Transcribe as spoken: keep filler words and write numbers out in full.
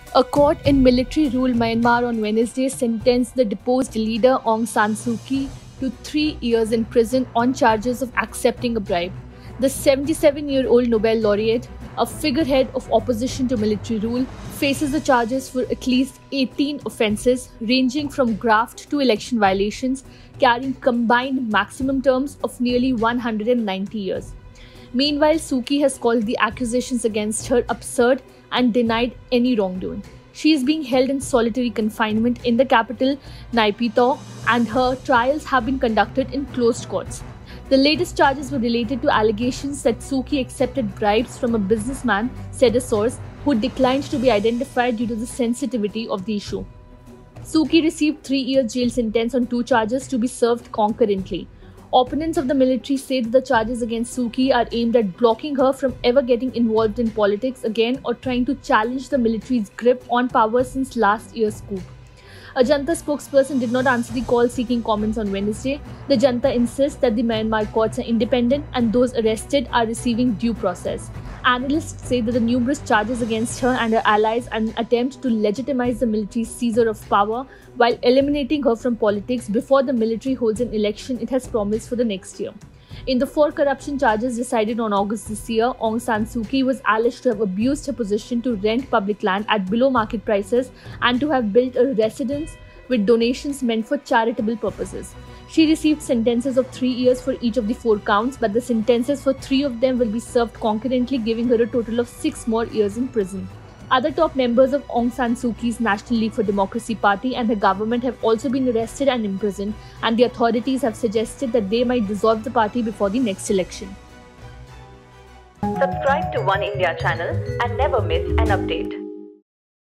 A court in military rule Myanmar on Wednesday sentenced the deposed leader Aung San Suu Kyi to three years in prison on charges of accepting a bribe. The seventy-seven-year-old Nobel laureate, a figurehead of opposition to military rule, faces the charges for at least eighteen offences ranging from graft to election violations, carrying combined maximum terms of nearly one hundred ninety years. Meanwhile, Suu Kyi has called the accusations against her absurd and denied any wrongdoing. She is being held in solitary confinement in the capital, Naypyidaw, and her trials have been conducted in closed courts. The latest charges were related to allegations that Suu Kyi accepted bribes from a businessman, said a source, who declined to be identified due to the sensitivity of the issue. Suu Kyi received three-year jail sentence on two charges to be served concurrently. Opponents of the military say that the charges against Suu Kyi are aimed at blocking her from ever getting involved in politics again or trying to challenge the military's grip on power since last year's coup. A Janta spokesperson did not answer the call seeking comments on Wednesday. The Janta insists that the Myanmar courts are independent and those arrested are receiving due process. Analysts say that the numerous charges against her and her allies are an attempt to legitimize the military's seizure of power while eliminating her from politics before the military holds an election it has promised for the next year. In the four corruption charges decided on August this year, Aung San Suu Kyi was alleged to have abused her position to rent public land at below market prices and to have built a residence with donations meant for charitable purposes. She received sentences of three years for each of the four counts, but the sentences for three of them will be served concurrently, giving her a total of six more years in prison. Other top members of Aung San Suu Kyi's National League for Democracy party and her government have also been arrested and imprisoned, and the authorities have suggested that they might dissolve the party before the next election. Subscribe to Oneindia channel and never miss an update.